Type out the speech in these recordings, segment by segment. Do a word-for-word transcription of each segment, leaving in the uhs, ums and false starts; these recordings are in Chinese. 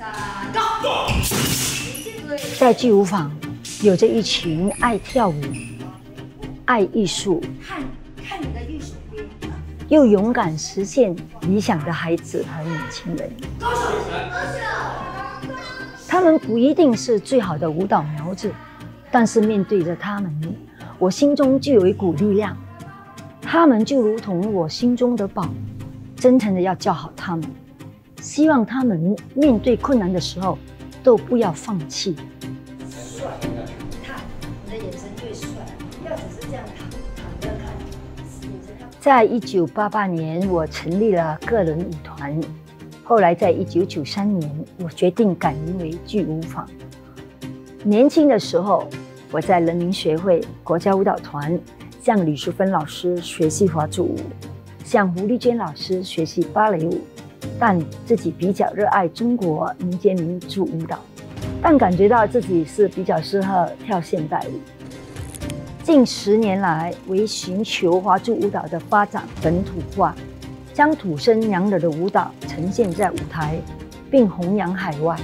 在剧舞坊，有着一群爱跳舞、爱艺术、 看看你的右手边， 又勇敢实现理想的孩子和年轻人。 高手，高手！ 他们不一定是最好的舞蹈苗子，但是面对着他们，我心中就有一股力量。他们就如同我心中的宝，真诚的要教好他们，希望他们面对困难的时候都不要放弃。 帅，你看你的眼神最帅，不要只是这样躺躺着看，眼神要。 在一九八八年，我成立了个人舞团。后来，在一九九三年，我决定改名为剧舞坊。年轻的时候，我在人民学会国家舞蹈团向李淑芬老师学习华族舞，向胡丽娟老师学习芭蕾舞，但自己比较热爱中国民间民族舞蹈，但感觉到自己是比较适合跳现代舞。近十年来，为寻求华族舞蹈的发展本土化，将土生娘惹的舞蹈呈现在舞台，并弘扬海外。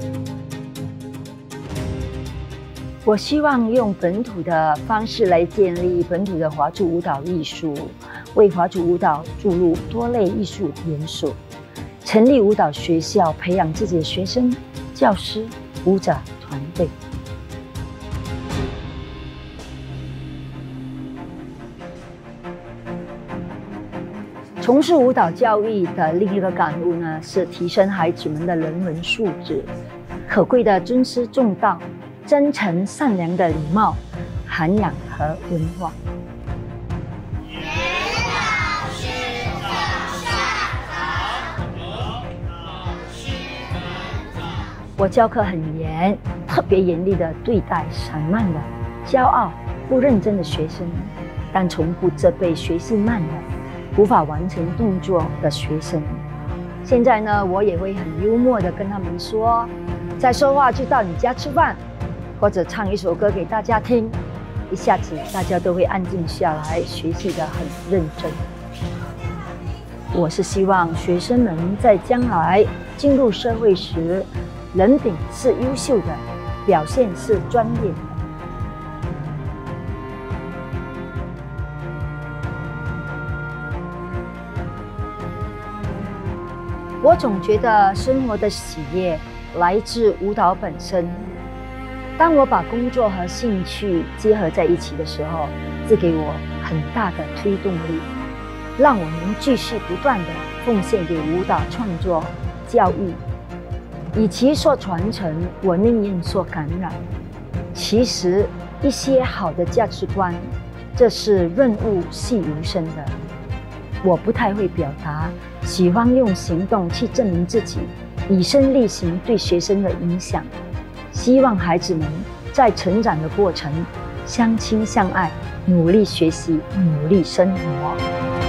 我希望用本土的方式来建立本土的华族舞蹈艺术，为华族舞蹈注入多类艺术元素，成立舞蹈学校，培养自己的学生、教师、舞者团队。从事舞蹈教育的另一个感悟呢，是提升孩子们的人文素质，可贵的尊师重道。真诚善良的礼貌、涵养和文化。我教课很严，特别严厉地对待散漫的、骄傲、不认真的学生，但从不责备学习慢的、无法完成动作的学生。现在呢，我也会很幽默地跟他们说：再说话就到你家吃饭。或者唱一首歌给大家听，一下子大家都会安静下来，学习得很认真。我是希望学生们在将来进入社会时，人品是优秀的，表现是专业的。我总觉得生活的喜悦来自舞蹈本身。当我把工作和兴趣结合在一起的时候，这给我很大的推动力，让我能继续不断地奉献给舞蹈创作、教育。与其说传承，我宁愿说感染。其实，一些好的价值观，这是润物细无声的。我不太会表达，喜欢用行动去证明自己，以身力行对学生的影响。希望孩子们在成长的过程相亲相爱，努力学习，努力生活。